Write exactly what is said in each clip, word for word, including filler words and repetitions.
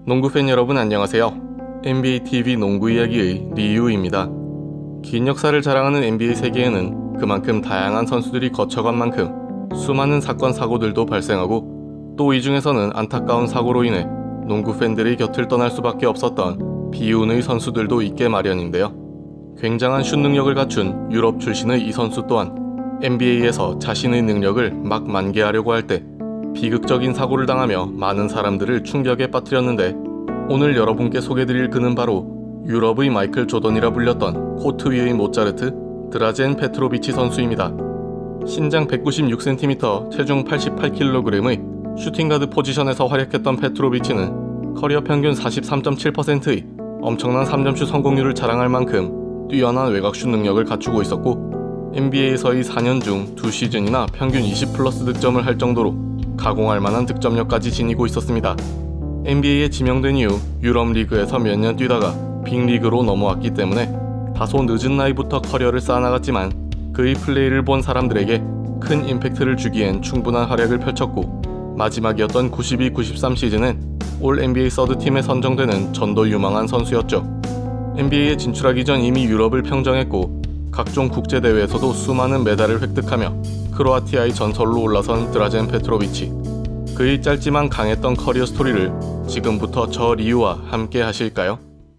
농구팬 여러분 안녕하세요. 엔비에이 티비 농구 이야기의 리유입니다. 긴 역사를 자랑하는 엔비에이 세계에는 그만큼 다양한 선수들이 거쳐간 만큼 수많은 사건 사고들도 발생하고 또 이 중에서는 안타까운 사고로 인해 농구 팬들의 곁을 떠날 수밖에 없었던 비운의 선수들도 있게 마련인데요. 굉장한 슛 능력을 갖춘 유럽 출신의 이 선수 또한 엔비에이에서 자신의 능력을 막 만개하려고 할 때 비극적인 사고를 당하며 많은 사람들을 충격에 빠뜨렸는데, 오늘 여러분께 소개드릴 그는 바로 유럽의 마이클 조던이라 불렸던 코트 위의 모차르트 드라젠 페트로비치 선수입니다. 신장 백구십육 센티미터, 체중 팔십팔 킬로그램의 슈팅가드 포지션에서 활약했던 페트로비치는 커리어 평균 사십삼 점 칠 퍼센트의 엄청난 삼 점슛 성공률을 자랑할 만큼 뛰어난 외곽슛 능력을 갖추고 있었고, 엔비에이에서의 사 년 중 두 시즌이나 평균 이십 플러스 득점을 할 정도로 가공할 만한 득점력까지 지니고 있었습니다. 엔비에이에 지명된 이후 유럽 리그에서 몇 년 뛰다가 빅리그로 넘어왔기 때문에 다소 늦은 나이부터 커리어를 쌓아나갔지만 그의 플레이를 본 사람들에게 큰 임팩트를 주기엔 충분한 활약을 펼쳤고, 마지막이었던 구십이 구십삼 시즌엔 올 엔비에이 서드팀에 선정되는 전도 유망한 선수였죠. 엔비에이에 진출하기 전 이미 유럽을 평정했고 각종 국제대회에서도 수많은 메달을 획득하며 크로아티아의 전설로 올라선 드라젠 페트로비치. 그의 짧지만 강했던 커리어 스토리를 지금부터 저 리유와 함께 하실까요?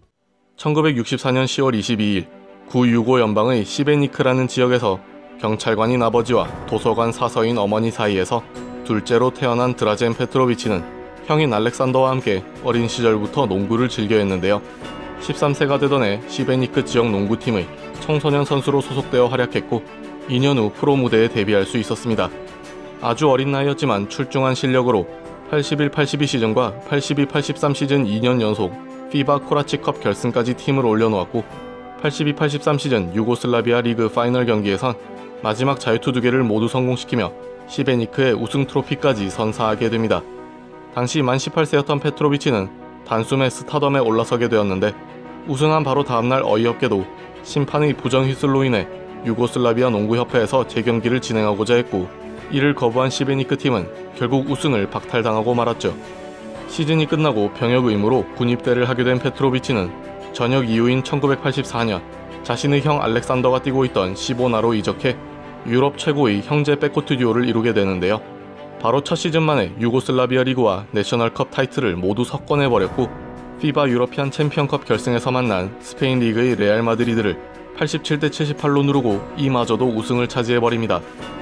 천구백육십사 년 시월 이십이일 구유고 연방의 시베니크라는 지역에서 경찰관인 아버지와 도서관 사서인 어머니 사이에서 둘째로 태어난 드라젠 페트로비치는 형인 알렉산더와 함께 어린 시절부터 농구를 즐겨 했는데요. 십삼 세가 되던 해 시베니크 지역 농구팀의 청소년 선수로 소속되어 활약했고 이 년 후 프로 무대에 데뷔할 수 있었습니다. 아주 어린 나이였지만 출중한 실력으로 팔십일 팔십이 시즌과 팔십이 팔십삼 시즌 이 년 연속 피바 코라치컵 결승까지 팀을 올려놓았고, 팔십이 팔십삼 시즌 유고슬라비아 리그 파이널 경기에선 마지막 자유투 두 개를 모두 성공시키며 시베니크의 우승 트로피까지 선사하게 됩니다. 당시 만 십팔 세였던 페트로비치는 단숨에 스타덤에 올라서게 되었는데, 우승한 바로 다음날 어이없게도 심판의 부정 휘슬로 인해 유고슬라비아 농구협회에서 재경기를 진행하고자 했고, 이를 거부한 시베니크 팀은 결국 우승을 박탈당하고 말았죠. 시즌이 끝나고 병역 의무로 군입대를 하게 된 페트로비치는 전역 이후인 천구백팔십사 년 자신의 형 알렉산더가 뛰고 있던 시보나로 이적해 유럽 최고의 형제 백코트 듀오를 이루게 되는데요. 바로 첫 시즌 만에 유고슬라비아 리그와 내셔널컵 타이틀을 모두 석권해버렸고, 피바 유러피안 챔피언컵 결승에서 만난 스페인 리그의 레알 마드리드를 팔십칠 대 칠십팔로 누르고 이마저도 우승을 차지해버립니다.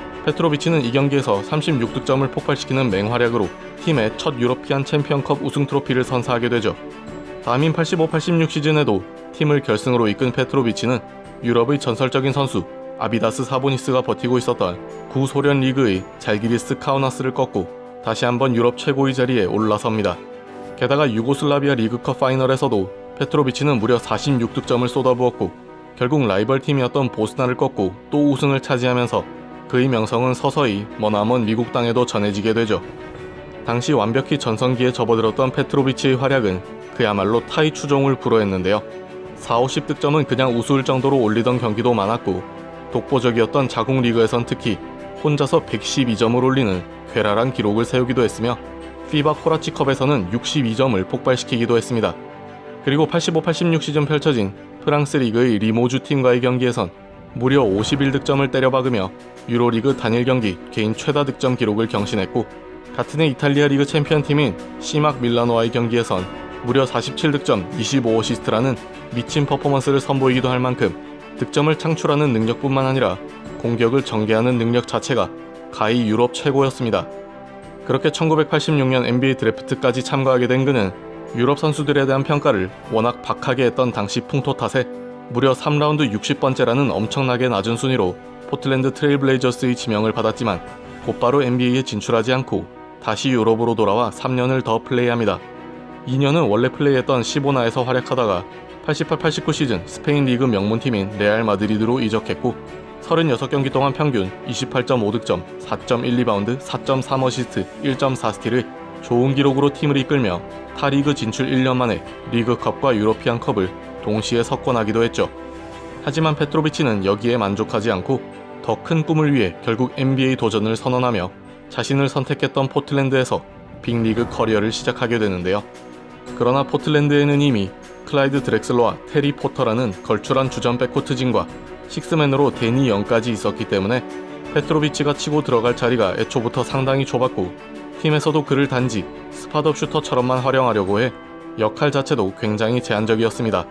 페트로비치는 이 경기에서 삼십육 득점을 폭발시키는 맹활약으로 팀의 첫 유러피안 챔피언컵 우승 트로피를 선사하게 되죠. 다음인 팔십오 팔십육 시즌에도 팀을 결승으로 이끈 페트로비치는 유럽의 전설적인 선수 아비다스 사보니스가 버티고 있었던 구소련 리그의 잘기리스 카우나스를 꺾고 다시 한번 유럽 최고의 자리에 올라섭니다. 게다가 유고슬라비아 리그컵 파이널에서도 페트로비치는 무려 사십육 득점을 쏟아부었고 결국 라이벌 팀이었던 보스나를 꺾고 또 우승을 차지하면서 그의 명성은 서서히 머나먼 미국 땅에도 전해지게 되죠. 당시 완벽히 전성기에 접어들었던 페트로비치의 활약은 그야말로 타의 추종을 불허했는데요. 사오십 득점은 그냥 우스울 정도로 올리던 경기도 많았고, 독보적이었던 자국 리그에선 특히 혼자서 백십이 점을 올리는 괴랄한 기록을 세우기도 했으며 피바 코라치컵에서는 육십이 점을 폭발시키기도 했습니다. 그리고 팔십오 팔십육 시즌 펼쳐진 프랑스 리그의 리모주 팀과의 경기에선 무려 오십일 득점을 때려박으며 유로리그 단일 경기 개인 최다 득점 기록을 경신했고, 같은 해 이탈리아 리그 챔피언팀인 시막 밀라노와의 경기에선 무려 사십칠 득점 이십오 어시스트라는 미친 퍼포먼스를 선보이기도 할 만큼 득점을 창출하는 능력뿐만 아니라 공격을 전개하는 능력 자체가 가히 유럽 최고였습니다. 그렇게 천구백팔십육 년 엔비에이 드래프트까지 참가하게 된 그는 유럽 선수들에 대한 평가를 워낙 박하게 했던 당시 풍토 탓에 무려 삼 라운드 육십 번째라는 엄청나게 낮은 순위로 포틀랜드 트레일블레이저스의 지명을 받았지만 곧바로 엔비에이에 진출하지 않고 다시 유럽으로 돌아와 삼 년을 더 플레이합니다. 이 년은 원래 플레이했던 시보나에서 활약하다가 팔십팔 팔십구 시즌 스페인 리그 명문팀인 레알 마드리드로 이적했고, 서른여섯 경기 동안 평균 이십팔 점 오 득점, 사 점 일 리바운드, 사 점 삼 어시스트, 일 점 사 스틸의 좋은 기록으로 팀을 이끌며 타리그 진출 일 년 만에 리그컵과 유러피안컵을 동시에 석권하기도 했죠. 하지만 페트로비치는 여기에 만족하지 않고 더 큰 꿈을 위해 결국 엔비에이 도전을 선언하며 자신을 선택했던 포틀랜드에서 빅리그 커리어를 시작하게 되는데요. 그러나 포틀랜드에는 이미 클라이드 드렉슬러와 테리 포터라는 걸출한 주전 백코트진과 식스맨으로 데니 영까지 있었기 때문에 페트로비치가 치고 들어갈 자리가 애초부터 상당히 좁았고 팀에서도 그를 단지 스팟업 슈터처럼만 활용하려고 해 역할 자체도 굉장히 제한적이었습니다.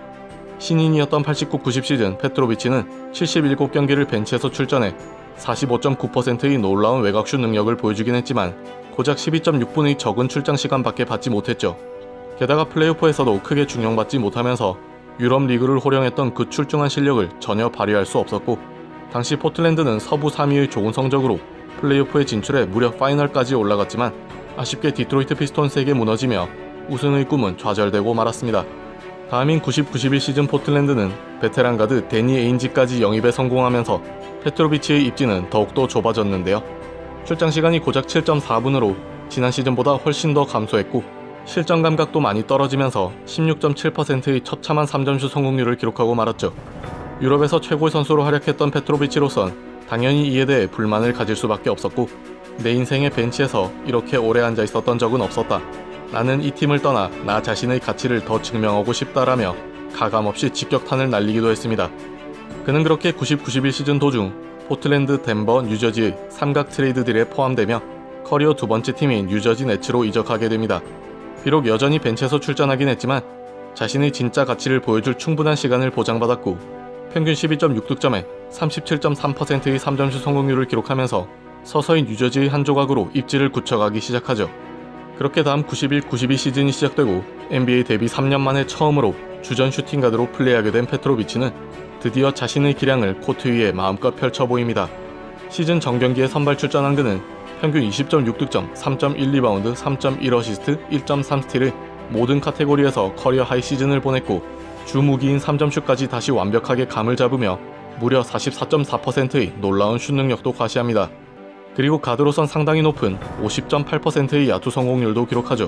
신인이었던 팔십구 구십 시즌 페트로비치는 칠십칠 경기를 벤치에서 출전해 사십오 점 구 퍼센트의 놀라운 외곽슛 능력을 보여주긴 했지만 고작 십이 점 육 분의 적은 출장 시간밖에 받지 못했죠. 게다가 플레이오프에서도 크게 중용받지 못하면서 유럽 리그를 호령했던 그 출중한 실력을 전혀 발휘할 수 없었고 당시 포틀랜드는 서부 삼 위의 좋은 성적으로 플레이오프에 진출해 무려 파이널까지 올라갔지만 아쉽게 디트로이트 피스톤스에게 무너지며 우승의 꿈은 좌절되고 말았습니다. 다음인 구십 구십일 시즌 포틀랜드는 베테랑 가드 데니 에인지까지 영입에 성공하면서 페트로비치의 입지는 더욱더 좁아졌는데요. 출장 시간이 고작 칠 점 사 분으로 지난 시즌보다 훨씬 더 감소했고 실전 감각도 많이 떨어지면서 십육 점 칠 퍼센트의 처참한 삼 점슛 성공률을 기록하고 말았죠. 유럽에서 최고의 선수로 활약했던 페트로비치로선 당연히 이에 대해 불만을 가질 수밖에 없었고 내 인생의 벤치에서 이렇게 오래 앉아 있었던 적은 없었다. 나는 이 팀을 떠나 나 자신의 가치를 더 증명하고 싶다라며 가감없이 직격탄을 날리기도 했습니다. 그는 그렇게 구십 구십일 시즌 도중 포틀랜드, 덴버, 뉴저지의 삼각 트레이드 딜에 포함되며 커리어 두 번째 팀인 뉴저지 네츠로 이적하게 됩니다. 비록 여전히 벤치에서 출전하긴 했지만 자신의 진짜 가치를 보여줄 충분한 시간을 보장받았고 평균 십이 점 육 득점에 삼십칠 점 삼 퍼센트의 삼 점슛 성공률을 기록하면서 서서히 뉴저지의 한 조각으로 입지를 굳혀가기 시작하죠. 그렇게 다음 구십일 구십이 시즌이 시작되고 엔비에이 데뷔 삼 년 만에 처음으로 주전 슈팅가드로 플레이하게 된 페트로비치는 드디어 자신의 기량을 코트 위에 마음껏 펼쳐 보입니다. 시즌 정경기에 선발 출전한 그는 평균 이십 점 육 득점, 삼 점 일 리바운드, 삼 점 일 어시스트, 일 점 삼 스틸을 모든 카테고리에서 커리어 하이 시즌을 보냈고 주 무기인 삼 점슛까지 다시 완벽하게 감을 잡으며 무려 사십사 점 사 퍼센트의 놀라운 슛 능력도 과시합니다. 그리고 가드로선 상당히 높은 오십 점 팔 퍼센트의 야투 성공률도 기록하죠.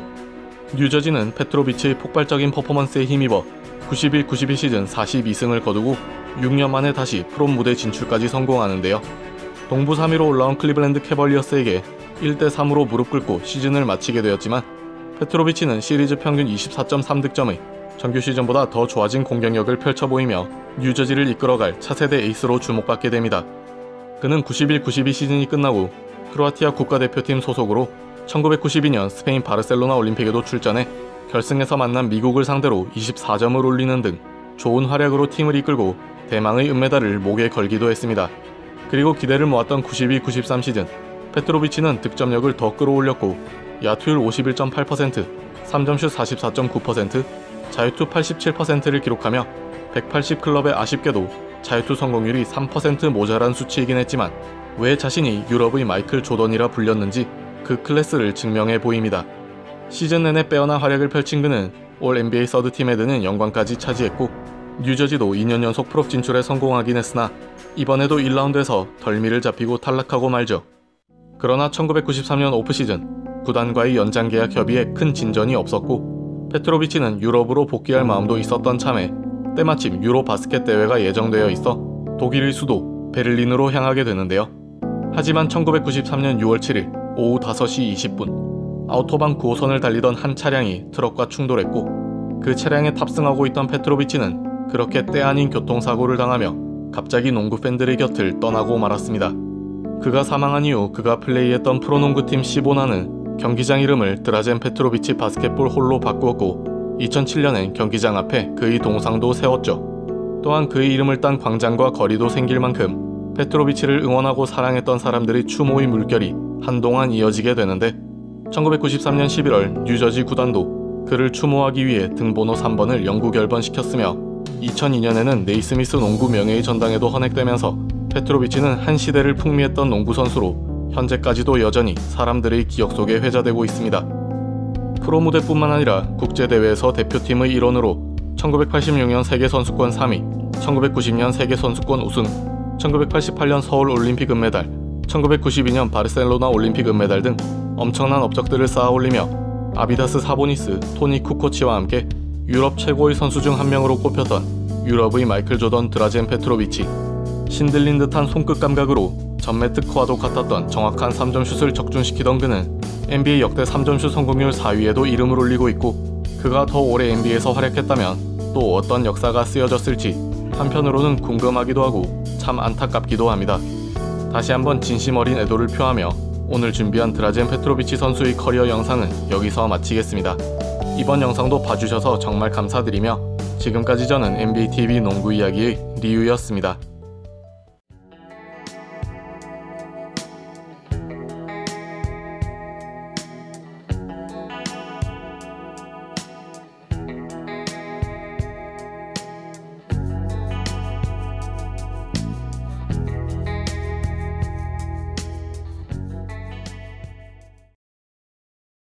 뉴저지는 페트로비치의 폭발적인 퍼포먼스에 힘입어 구십일 구십이 시즌 사십이 승을 거두고 육 년 만에 다시 프로 무대 진출까지 성공하는데요. 동부 삼 위로 올라온 클리블랜드 캐벌리어스에게 일 대 삼으로 무릎 꿇고 시즌을 마치게 되었지만 페트로비치는 시리즈 평균 이십사 점 삼 득점의 정규 시즌보다 더 좋아진 공격력을 펼쳐 보이며 뉴저지를 이끌어갈 차세대 에이스로 주목받게 됩니다. 그는 구십일 구십이 시즌이 끝나고 크로아티아 국가대표팀 소속으로 천구백구십이 년 스페인 바르셀로나 올림픽에도 출전해 결승에서 만난 미국을 상대로 이십사 점을 올리는 등 좋은 활약으로 팀을 이끌고 대망의 은메달을 목에 걸기도 했습니다. 그리고 기대를 모았던 구십이 구십삼 시즌 페트로비치는 득점력을 더 끌어올렸고 야투율 오십일 점 팔 퍼센트, 삼 점슛 사십사 점 구 퍼센트, 자유투 팔십칠 퍼센트를 기록하며 백팔십 클럽에 아쉽게도 자유투 성공률이 삼 퍼센트 모자란 수치이긴 했지만 왜 자신이 유럽의 마이클 조던이라 불렸는지 그 클래스를 증명해 보입니다. 시즌 내내 빼어난 활약을 펼친 그는 올 엔비에이 서드팀에 드는 영광까지 차지했고 뉴저지도 이 년 연속 프로 진출에 성공하긴 했으나 이번에도 일 라운드에서 덜미를 잡히고 탈락하고 말죠. 그러나 천구백구십삼 년 오프시즌 구단과의 연장계약 협의에 큰 진전이 없었고 페트로비치는 유럽으로 복귀할 마음도 있었던 참에 때마침 유로 바스켓 대회가 예정되어 있어 독일의 수도 베를린으로 향하게 되는데요. 하지만 천구백구십삼 년 유월 칠일 오후 다섯 시 이십 분 아우토반 구 호선을 달리던 한 차량이 트럭과 충돌했고 그 차량에 탑승하고 있던 페트로비치는 그렇게 때 아닌 교통사고를 당하며 갑자기 농구 팬들의 곁을 떠나고 말았습니다. 그가 사망한 이후 그가 플레이했던 프로농구팀 시보나는 경기장 이름을 드라젠 페트로비치 바스켓볼 홀로 바꾸었고 이천칠 년엔 경기장 앞에 그의 동상도 세웠죠. 또한 그의 이름을 딴 광장과 거리도 생길 만큼 페트로비치를 응원하고 사랑했던 사람들의 추모의 물결이 한동안 이어지게 되는데 천구백구십삼 년 십일월 뉴저지 구단도 그를 추모하기 위해 등번호 삼 번을 영구 결번시켰으며 이천이 년에는 네이스미스 농구 명예의 전당에도 헌액되면서 페트로비치는 한 시대를 풍미했던 농구 선수로 현재까지도 여전히 사람들의 기억 속에 회자되고 있습니다. 프로 무대뿐만 아니라 국제대회에서 대표팀의 일원으로 천구백팔십육 년 세계선수권 삼 위, 천구백구십 년 세계선수권 우승, 천구백팔십팔 년 서울올림픽 은메달, 천구백구십이 년 바르셀로나 올림픽 은메달 등 엄청난 업적들을 쌓아올리며 아비다스 사보니스, 토니 쿠코치와 함께 유럽 최고의 선수 중 한 명으로 꼽혔던 유럽의 마이클 조던 드라젠 페트로비치. 신들린 듯한 손끝 감각으로 전매 특허와도 같았던 정확한 삼 점슛을 적중시키던 그는 엔비에이 역대 삼 점슛 성공률 사 위에도 이름을 올리고 있고 그가 더 오래 엔비에이에서 활약했다면 또 어떤 역사가 쓰여졌을지 한편으로는 궁금하기도 하고 참 안타깝기도 합니다. 다시 한번 진심 어린 애도를 표하며 오늘 준비한 드라젠 페트로비치 선수의 커리어 영상은 여기서 마치겠습니다. 이번 영상도 봐주셔서 정말 감사드리며 지금까지 저는 엔비에이 티비 농구 이야기의 리유였습니다.